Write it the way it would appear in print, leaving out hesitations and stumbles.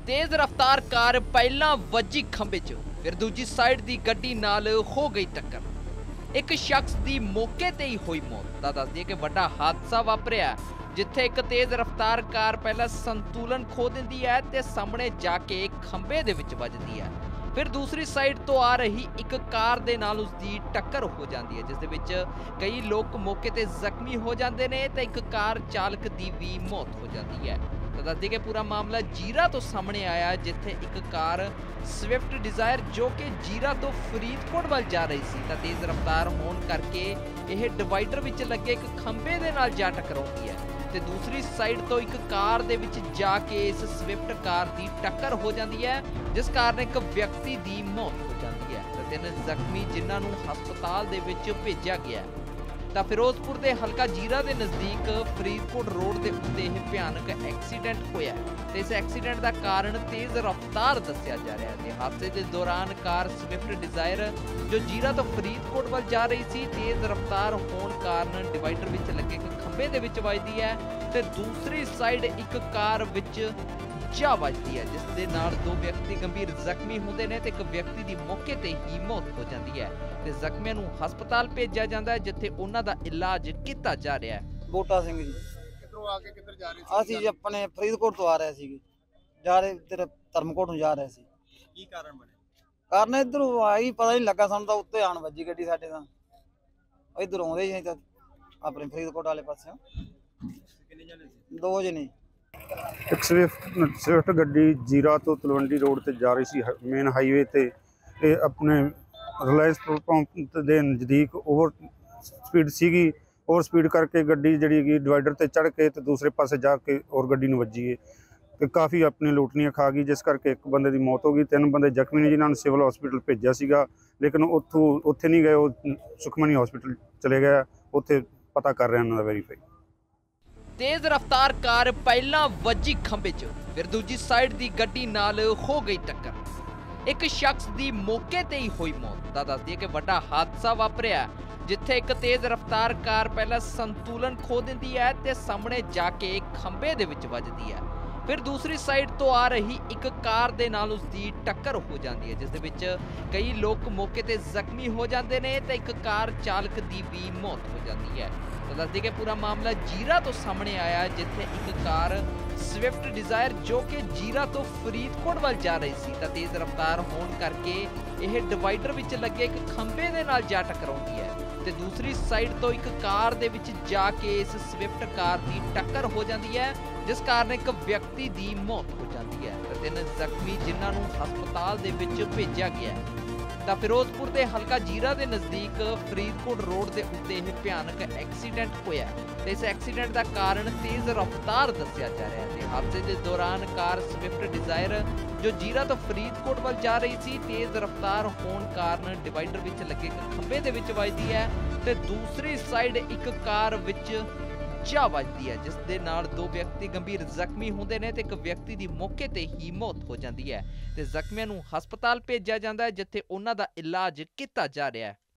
तेज रफ्तार कार पहला वजी खंबे च फिर दूजी साइड दी गड्डी नाल हो गई टक्कर। एक शख्स दी मौके ते ही हुई मौत। तां दस दईए कि वड्डा हादसा वापरिया जिथे एक तेज रफ्तार कार पहला संतुलन खो दिंदी है ते सामने जाके खंबे दे विच वजदी है। फिर दूसरी साइड तो आ रही एक कार दे नाल उसदी टक्कर हो जाती है, जिस दे विच कई लोग मौके ते जख्मी हो जाते हैं ते एक कार चालक दी भी मौत हो जाती है। तो दस दी कि पूरा मामला जीरा तो सामने आया जिथे एक कार स्विफ्ट डिजायर जो कि जीरा तो फरीदकोट वाल जा रही सी तां तेज रफ्तार होने करके यह डिवाइडर विच लगे एक खंबे दे नाल जा टकराउंदी है ते दूसरी साइड तो एक कार दे विच जाके इस स्विफ्ट कार दी टक्कर हो जाती है, जिस कारण एक व्यक्ति दी मौत हो जाती है ते तीन जख्मी जिन्हां नूं हस्पताल दे विच भेजिया गया है। ਤਾਂ ਫਿਰੋਜ਼ਪੁਰ ਦੇ ਹਲਕਾ ਜੀਰਾ ਦੇ ਨਜ਼ਦੀਕ ਫਰੀਦਕੋਟ ਰੋਡ ਦੇ ਉੱਤੇ ਇਹ ਭਿਆਨਕ ਐਕਸੀਡੈਂਟ ਹੋਇਆ ਤੇ ਇਸ ਐਕਸੀਡੈਂਟ ਦਾ ਕਾਰਨ ਤੇਜ਼ ਰਫ਼ਤਾਰ ਦੱਸਿਆ ਜਾ ਰਿਹਾ ਹੈ ਤੇ ਹਾਦਸੇ ਦੇ ਦੌਰਾਨ ਕਾਰ ਸਵਿਫਟ ਡਿਜ਼ਾਇਰ ਜੋ ਜੀਰਾ ਤੋਂ ਫਰੀਦਕੋਟ ਵੱਲ ਜਾ ਰਹੀ ਸੀ ਤੇਜ਼ ਰਫ਼ਤਾਰ ਹੋਣ ਕਾਰਨ ਡਿਵਾਈਡਰ ਵਿੱਚ ਲੱਗੇ ਇੱਕ ਖੰਭੇ ਦੇ ਵਿੱਚ ਵੱਜਦੀ ਹੈ ਤੇ ਦੂਸਰੀ ਸਾਈਡ ਇੱਕ ਕਾਰ ਵਿੱਚ ਜਾ ਵੱਜਦੀ ਹੈ, ਜਿਸ ਦੇ ਨਾਲ ਦੋ ਵਿਅਕਤੀ ਗੰਭੀਰ ਜ਼ਖਮੀ ਹੁੰਦੇ ਨੇ ਤੇ ਇੱਕ ਵਿਅਕਤੀ ਦੀ ਮੌਕੇ ਤੇ ਹੀ ਮੌਤ ਹੋ ਜਾਂਦੀ ਹੈ ਤੇ ਜ਼ਖਮੀਆਂ ਨੂੰ ਹਸਪਤਾਲ ਭੇਜਿਆ ਜਾਂਦਾ ਹੈ ਜਿੱਥੇ ਉਹਨਾਂ ਦਾ ਇਲਾਜ ਕੀਤਾ ਜਾ ਰਿਹਾ ਹੈ। ਬੋਟਾ ਸਿੰਘ ਜੀ ਕਿੱਧਰੋਂ ਆ ਕੇ ਕਿੱਧਰ ਜਾ ਰਹੇ ਸੀ? ਅਸੀਂ ਜੀ ਆਪਣੇ ਫਰੀਦਕੋਟ ਤੋਂ ਆ ਰਹੇ ਸੀਗੇ, ਜਾ ਰਹੇ ਤੇਰੇ ਧਰਮਕੋਟ ਨੂੰ ਜਾ ਰਹੇ ਸੀ। ਕੀ ਕਾਰਨ ਬਣਿਆ? ਕਾਰਨ ਇਧਰੋਂ ਆਈ ਪਤਾ ਨਹੀਂ ਲੱਗਾ ਸਾਨੂੰ ਤਾਂ ਉੱਤੇ ਆਣ ਵੱਜੀ ਗੱਡੀ ਸਾਡੇ ਤਾਂ ਇਧਰ ਆਉਂਦੇ ਸੀ ਤਾਂ ਆਪਣੇ ਫਰੀਦਕੋਟ ਵਾਲੇ ਪਾਸੇ। ਕਿੰਨੇ ਜਣੇ ਸੀ? ਦੋ ਜਣੇ। ਇੱਕ ਸਵਿਫਟ ਗੱਡੀ ਜੀਰਾ ਤੋਂ ਤਲਵੰਡੀ ਰੋਡ ਤੇ ਜਾ ਰਹੀ ਸੀ ਮੇਨ ਹਾਈਵੇ ਤੇ ਇਹ ਆਪਣੇ ਰਿਲਾਇੰਸ ਪੈਟਰੋਲ ਪੰਪ ਦੇ ਨਜ਼ਦੀਕ ਓਵਰ ਸਪੀਡ ਸੀਗੀ। ਓਵਰ ਸਪੀਡ ਕਰਕੇ ਗੱਡੀ ਜਿਹੜੀ ਹੈਗੀ ਡਿਵਾਈਡਰ ਤੇ ਚੜ੍ਹ ਕੇ ਤੇ ਦੂਸਰੇ ਪਾਸੇ ਜਾ ਕੇ ਹੋਰ ਗੱਡੀ ਨੂੰ ਵੱਜੀ ਹੈ ਤੇ ਕਾਫੀ ਆਪਣੀ ਲੋਟਨੀਆਂ ਖਾ ਗਈ, ਜਿਸ ਕਰਕੇ ਇੱਕ ਬੰਦੇ ਦੀ ਮੌਤ ਹੋ ਗਈ। ਤਿੰਨ ਬੰਦੇ ਜ਼ਖਮੀ ਨੇ ਜਿਨ੍ਹਾਂ ਨੂੰ ਸਿਵਲ ਹਸਪੀਟਲ ਭੇਜਿਆ ਸੀਗਾ, ਲੇਕਿਨ ਉੱਥੇ ਨਹੀਂ ਗਏ, ਉਹ ਸੁਖਮਨੀ ਹਸਪੀਟਲ ਚਲੇ ਗਏ। ਉੱਥੇ ਪਤਾ ਕਰ ਰਹੇ ਉਹਨਾਂ ਦਾ ਵੈਰੀਫਾਈ। तेज रफ्तार कार पहला वजी खंबे च फिर दूजी साइड दी गड्डी नाल हो गई टक्कर। एक शख्स दी मौके ते ही हुई मौत। तां दस दईए कि वड्डा हादसा वापरिया जिथे एक तेज रफ्तार कार पहला संतुलन खो दिंदी है ते सामने जाके खंबे दे विच वजदी है। फिर दूसरी साइड तो आ रही एक कार दे नाल उसदी टक्कर हो जाती है, जिस दे विच कई लोग मौके ते जख्मी हो जाते हैं ते एक कार चालक दी भी मौत हो जाती है। तो दस दी कि पूरा मामला जीरा तो सामने आया जिथे एक कार स्विफ्ट डिजायर जो कि जीरा तो फरीदकोट वाल जा रही सी तां तेज रफ्तार होने करके यह डिवाइडर विच लगे एक खंबे दे नाल जा टकराउंदी है ते दूसरी साइड तो एक कार दे विच जाके इस स्विफ्ट कार दी टक्कर हो जाती है, जिस कारण एक व्यक्ति दी मौत हो जाती है ते तीन जख्मी जिन्हां नूं हस्पताल दे विच भेजिया गया है। ਤਾਂ ਫਿਰੋਜ਼ਪੁਰ ਦੇ ਹਲਕਾ ਜੀਰਾ ਦੇ ਨਜ਼ਦੀਕ ਫਰੀਦਕੋਟ ਰੋਡ ਦੇ ਉੱਤੇ ਇਹ ਭਿਆਨਕ ਐਕਸੀਡੈਂਟ ਹੋਇਆ ਤੇ ਇਸ ਐਕਸੀਡੈਂਟ ਦਾ ਕਾਰਨ ਤੇਜ਼ ਰਫ਼ਤਾਰ ਦੱਸਿਆ ਜਾ ਰਿਹਾ ਹੈ ਤੇ ਹਾਦਸੇ ਦੇ ਦੌਰਾਨ ਕਾਰ ਸਵਿਫਟ ਡਿਜ਼ਾਇਰ ਜੋ ਜੀਰਾ ਤੋਂ ਫਰੀਦਕੋਟ ਵੱਲ ਜਾ ਰਹੀ ਸੀ ਤੇਜ਼ ਰਫ਼ਤਾਰ ਹੋਣ ਕਾਰਨ ਡਿਵਾਈਡਰ ਵਿੱਚ ਲੱਗੇ ਇੱਕ ਖੰਭੇ ਦੇ ਵਿੱਚ ਵੱਜਦੀ ਹੈ ਤੇ ਦੂਸਰੀ ਸਾਈਡ ਇੱਕ ਕਾਰ ਵਿੱਚ ਜਾ ਵੱਜਦੀ ਹੈ, ਜਿਸ ਦੇ ਨਾਲ ਦੋ ਵਿਅਕਤੀ ਗੰਭੀਰ ਜ਼ਖਮੀ ਹੁੰਦੇ ਨੇ ਤੇ ਇੱਕ ਵਿਅਕਤੀ ਦੀ ਮੌਕੇ ਤੇ ਹੀ ਮੌਤ ਹੋ ਜਾਂਦੀ ਹੈ ਤੇ ਜ਼ਖਮੀਆਂ ਨੂੰ ਹਸਪਤਾਲ ਭੇਜਿਆ ਜਾਂਦਾ ਹੈ ਜਿੱਥੇ ਉਹਨਾਂ ਦਾ ਇਲਾਜ ਕੀਤਾ ਜਾ ਰਿਹਾ ਹੈ।